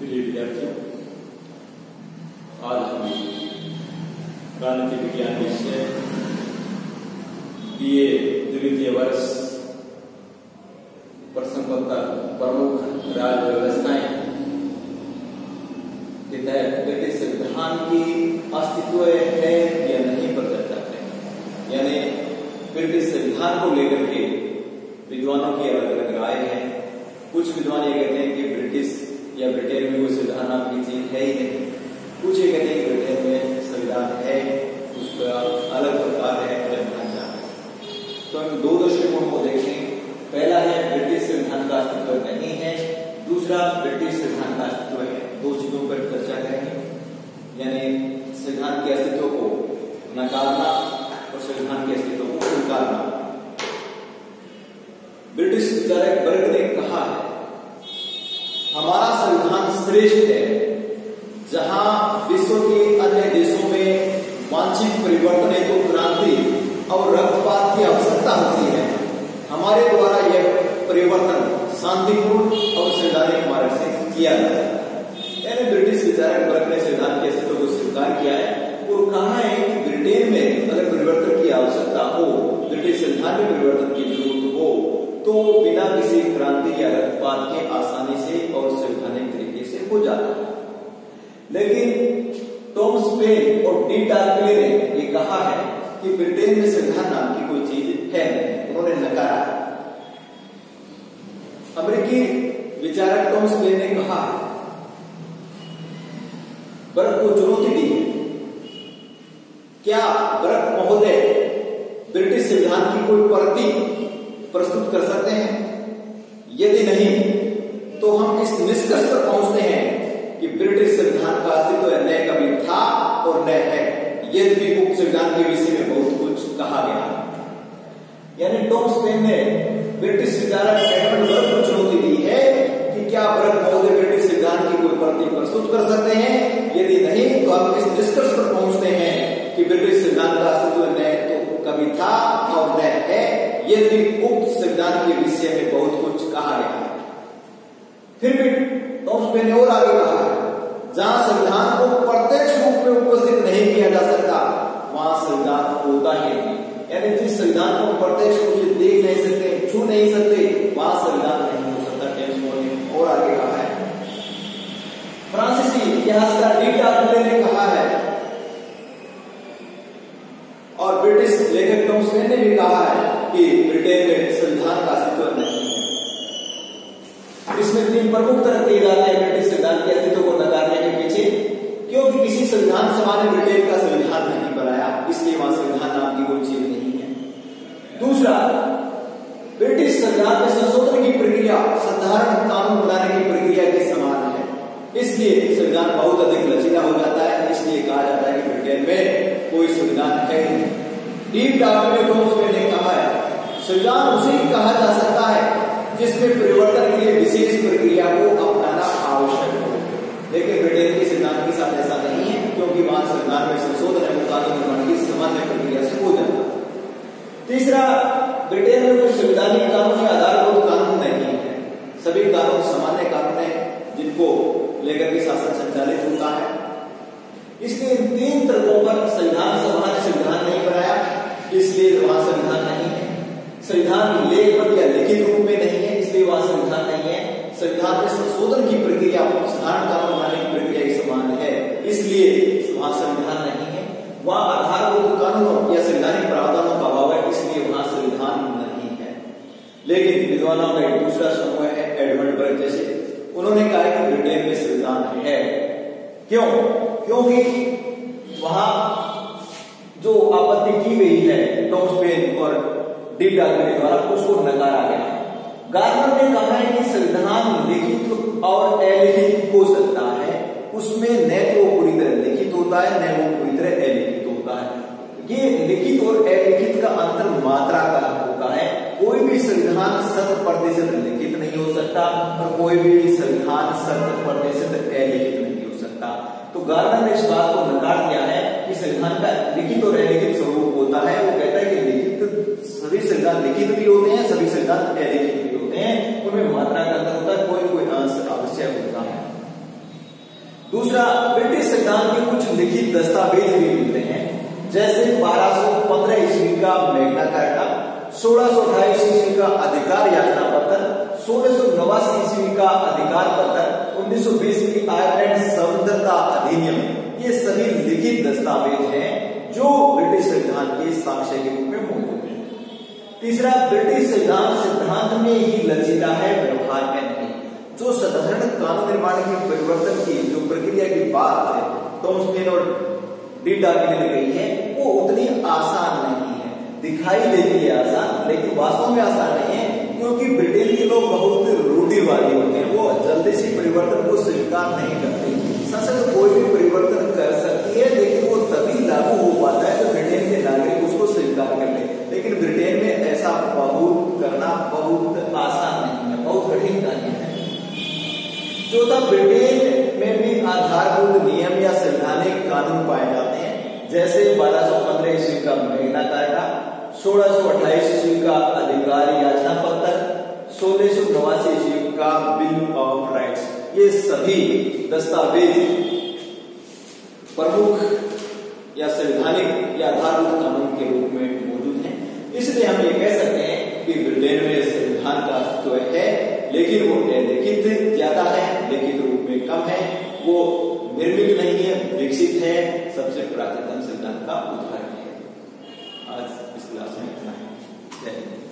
प्रिय विद्यार्थियों, आज हम राजनीति विज्ञान विषय बीए द्वितीय वर्ष प्रश्न पत्र प्रमुख राज्य व्यवस्थाएं के तहत ब्रिटिश संविधान की अस्तित्व है या नहीं पर चर्चा करेंगे। यानी ब्रिटिश संविधान को लेकर के विद्वानों की अलग अलग राय है। कुछ विद्वान ये कहते हैं कि ब्रिटिश या ब्रिटेन में कोई संविधान नाम की चीज है ही नहीं। कुछ ये कहते हैं कि ब्रिटेन में संविधान है, उसका अलग प्रकार है, अलग ढांचा है। तो हम दो दृष्टिकोण को देखें। पहला है ब्रिटिश संविधान का अस्तित्व नहीं है, दूसरा ब्रिटिश संविधान का अस्तित्व है। दो चीजों पर चर्चा करेंगे, यानी संविधान के अस्तित्व को नकारना और संविधान के अस्तित्व को स्वीकारना। ब्रिटिश विचारक वर्ग ने कहा है हमारा संविधान श्रेष्ठ है। जहां विश्व के अन्य देशों में वांछित परिवर्तन हेतु क्रांति और रक्तपात की आवश्यकता होती है, हमारे द्वारा यह परिवर्तन शांतिपूर्ण और संवैधानिक मार्ग से किया जाता है। यानी ब्रिटिश विचारक वर्ग ने संविधान के अस्तित्व को स्वीकार किया है और कहा है कि ब्रिटेन में अगर परिवर्तन की आवश्यकता हो, ब्रिटिश संविधान में परिवर्तन की जरूरत हो, तो बिना किसी क्रांति या रक्तपात के आसानी से और संवैधानिक तरीके से हो जाता है। लेकिन टॉमस पेन और डी टार्कले ने ये कहा है कि ब्रिटेन में संविधान नाम की कोई चीज है नहीं, उन्होंने नकारा। अमेरिकी विचारक टॉमस पेन ने कहा बर्क को चुनौती दी है। क्या बर्क महोदय ब्रिटिश संविधान की कोई प्रति प्रस्तुत कर सकते हैं? यदि नहीं तो हम इस निष्कर्ष पर पहुंचते हैं कि ब्रिटिश संविधान का अस्तित्व न कभी था और न है, यद्यपि उक्त संविधान के विषय में बहुत कुछ कहा गया। यानी टॉमस पेन ने ब्रिटिश विचारक एडमंड बर्क को चुनौती दी है कि क्या बर्क महोदय ब्रिटिश संविधान की कोई प्रति प्रस्तुत कर सकते हैं? यदि नहीं तो हम इस निष्कर्ष पर पहुंचते हैं कि ब्रिटिश संविधान का अस्तित्व न तो कभी था और न है, यदि उक्त संविधान के विषय में बहुत कुछ कहा गया है। फिर भी टॉमस पेन ने और आगे कहा जहां संविधान को प्रत्यक्ष रूप में उपस्थित नहीं किया जा सकता वहां संविधान होता ही नहीं। यानी जिस संविधान को प्रत्यक्ष रूप से देख नहीं सकते, छू नहीं सकते, वहां संविधान नहीं हो सकता। टेम्स और आगे कहा है। फ्रांसीसी इतिहासकार डी टार्कले ने कहा है और ब्रिटिश लेखक टॉमस पेन ने भी कहा है कि ब्रिटेन में संविधान का अस्तित्व नहीं है। इसमें तीन प्रमुख तरह दिए जाते हैं ब्रिटिश संविधान के अस्तित्व को नकारने के पीछे। क्योंकि किसी संविधान सभा ने ब्रिटेन का संविधान नहीं बनाया, इसलिए वहां संविधान नाम की कोई चीज नहीं है। दूसरा, ब्रिटिश संविधान में संशोधन की प्रक्रिया साधारण कानून बनाने की प्रक्रिया के समान है, इसलिए संविधान बहुत अधिक लचीला हो जाता है। इसलिए कहा जाता है कि ब्रिटेन में कोई संविधान है नहीं। डी टार्कले टॉमस पेन ने कहा है संविधान उसे कहा जा सकता है जिसमें परिवर्तन के लिए विशेष प्रक्रिया को अपनाना आवश्यक हो। लेकिन ब्रिटेन के संविधान के साथ ऐसा नहीं है, क्योंकि वहां संविधान में संशोधन एवं कानून निर्माण की सामान्य प्रक्रिया से हो जाता है। तीसरा, ब्रिटेन में कोई संवैधानिक कानून या आधारभूत कानून नहीं है। सभी कानून सामान्य कानून है जिनको लेकर के शासन संचालित होता है। इसलिए तीन तर्कों पर संविधान सभा ने संविधान नहीं बनाया, इसलिए वहां संविधान नहीं है। संविधान लेखबद्ध या लिखित रूप में नहीं है, इसलिए वहां संविधान नहीं है। संविधान में संशोधन की प्रक्रिया साधारण कानून बनाने की प्रक्रिया के समान है, इसलिए वहां संविधान नहीं है। वहां आधारभूत कानूनों या संवैधानिक प्रावधानों का अभाव है, इसलिए वहां संविधान नहीं है। लेकिन विद्वानों का एक दूसरा समूह है एडमंड बर्क जैसे, उन्होंने कहा कि ब्रिटेन में संविधान है। क्यों? क्योंकि वहां जो आपत्ति की गई है टॉमस पेन और डी टार्कले द्वारा, उसको नकारा गया। गार्नर ने कहा है कि संविधान लिखित और अलिखित हो सकता है, उसमें न तो वो पूरी तरह लिखित होता है न वो पूरी तरह अलिखित होता है। ये लिखित और अलिखित का अंतर मात्रा का होता है। कोई भी संविधान 100% लिखित नहीं हो सकता और कोई भी संविधान 100% अलिखित नहीं हो सकता। तो गार्नर ने इस बात को नकार दिया है कि संविधान का लिखित और अलिखित स्वरूप होता है। वो कहता है कि लिखित सभी संविधान लिखित भी होते हैं, सभी संविधान अलिखित भी होते हैं, उनमें मात्रा का अंतर होता है, कोई कोई अंश आवश्यक होता है। दूसरा, ब्रिटिश संविधान के कुछ लिखित दस्तावेज भी मिलते हैं, जैसे 1215 ईस्वी का मैग्ना कार्टा, 1628 ईस्वी का अधिकार याचना पत्र, 1689 ईस्वी का अधिकार पत्र, 1920 की आयरलैंड स्वतंत्रता अधिनियम। ये सभी लिखित दस्तावेज हैं जो ब्रिटिश संविधान के साक्ष्य के रूप में मौजूद है। तीसरा, ब्रिटिश संविधान सिद्धांत में ही लचीला है, व्यवहार में नहीं। जो साधारण कानून निर्माण के परिवर्तन की जो प्रक्रिया की बात है टॉमस पेन और डी डार्विन ने कही है, वो उतनी आसान नहीं है। दिखाई देती है आसान, लेकिन वास्तव में आसान नहीं है, क्योंकि ब्रिटेन के लोग बहुत रूढ़िवादी होते हैं। वो जल्दी से परिवर्तन को स्वीकार नहीं करते। संसद कोई भी परिवर्तन कर सकती है, लेकिन वो तभी लागू हो पाता है जब ब्रिटेन के नागरिक उसको स्वीकार कर ले। लेकिन ब्रिटेन में ऐसा बहुत करना बहुत आसान नहीं है, बहुत कठिन कार्य है। चौथा, ब्रिटेन में भी आधारभूत नियम या संवैधानिक कानून पाए जाते हैं, जैसे 1215 ईस्वी का मैग्ना कार्टा, 1628 ईस्वी का अधिकार याचना पत्र, 1689 ईस्वी का बिल ऑफ राइट्स। ये सभी दस्तावेज प्रमुख या संवैधानिक या आधारभूत कानून के रूप में मौजूद हैं। इसलिए हम ये कह सकते हैं कि ब्रिटेन में संविधान का अस्तित्व है, लेकिन वो लिखित ज्यादा है, लिखित रूप में कम है। वो निर्मित नहीं है, विकसित है, सबसे प्राचीनतम संविधान का उदाहरण है। आज इस क्लास में इतना है। जय हिंद।